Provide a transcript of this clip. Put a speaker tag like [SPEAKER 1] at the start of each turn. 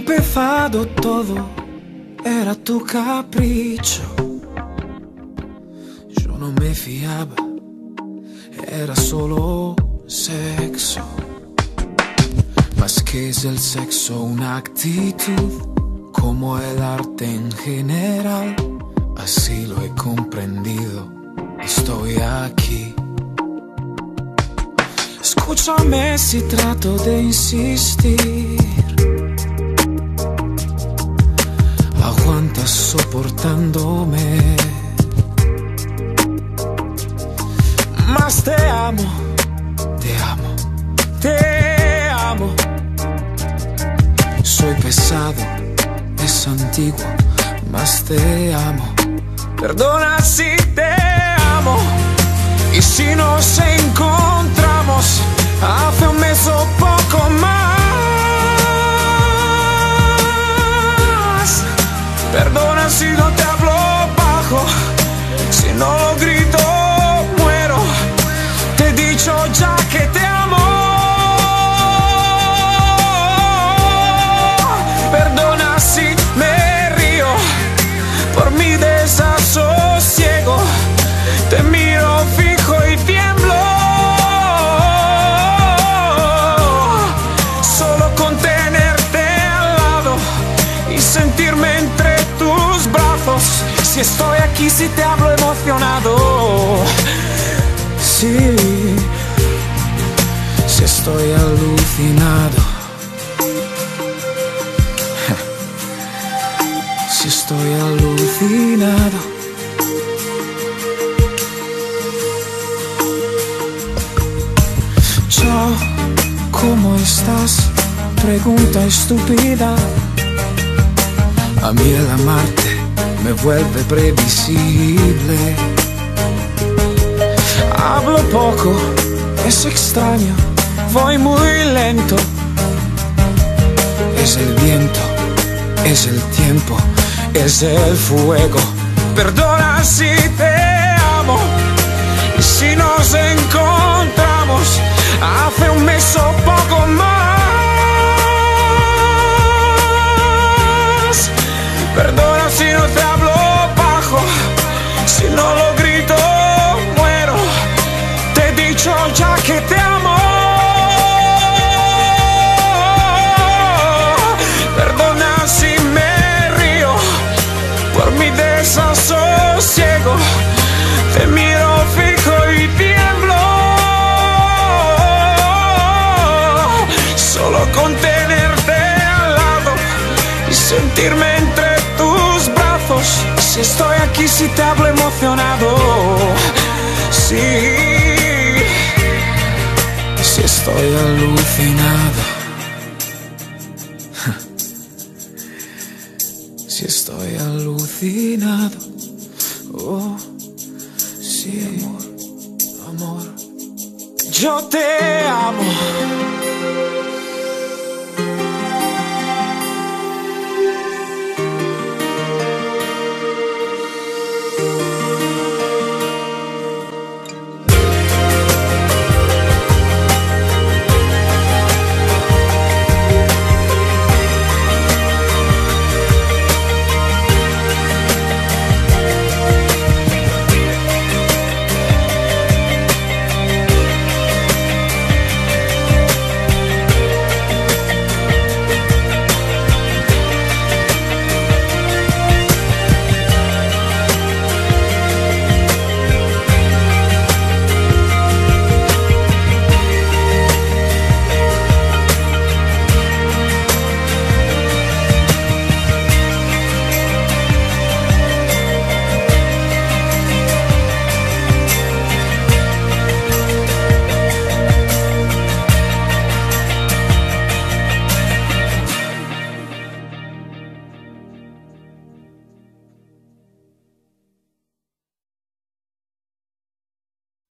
[SPEAKER 1] empezado todo era tu capricho. Yo no me fiaba, era solo sexo. Más que es el sexo, una actitud, como el arte en general. Así lo he comprendido, estoy aquí. Escúchame si trato de insistir. Aguantas soportándome. Más te amo, te amo, te amo. Soy pesado, es antiguo, más te amo. Perdona si te amo. Y si nos encontramos hace un mes o poco más. Perdona si no te hablo bajo, si no lo grito muero. Te he dicho ya que te amo. Perdona si me río por mi desasosiego. Te miro fijo y tiemblo. Solo con tenerte al lado y sentirme entre tus brazos. Si estoy aquí, si te hablo emocionado. Sí, si estoy alucinado. Si estoy alucinado. Chao, ¿cómo estás? Pregunta estúpida. A mí el amarte me vuelve previsible. Hablo poco, es extraño, voy muy lento. Es el viento, es el tiempo, es el fuego. Perdona si te amo. Y si nos encontramos hace un mes o poco más. Perdona si no te hablo bajo, si no lo grito muero. Te he dicho ya que te amo. Perdona si me río por mi desasosiego. Te miro fijo y tiemblo. Solo con tenerte al lado y sentirme entre tus brazos. Si estoy aquí, si te hablo emocionado. Sí, si estoy alucinado. Si estoy alucinado. Oh, sí, amor, amor. Yo te amo.